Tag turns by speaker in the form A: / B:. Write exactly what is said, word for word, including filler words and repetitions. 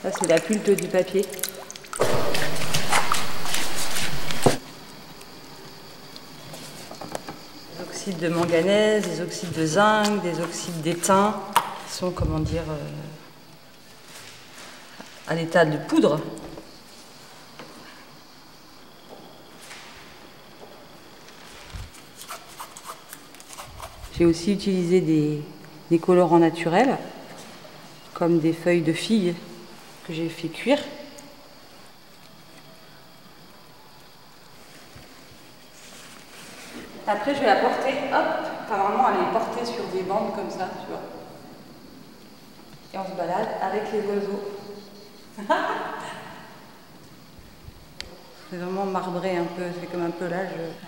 A: Ça, c'est la pulpe du papier. Des oxydes de manganèse, des oxydes de zinc, des oxydes d'étain, qui sont, comment dire, euh, à l'état de poudre. J'ai aussi utilisé des, des colorants naturels, comme des feuilles de figue que j'ai fait cuire. Après, je vais la porter, hop, normalement elle est portée sur des bandes comme ça, tu vois. Et on se balade avec les oiseaux. C'est vraiment marbré un peu, c'est comme un pelage.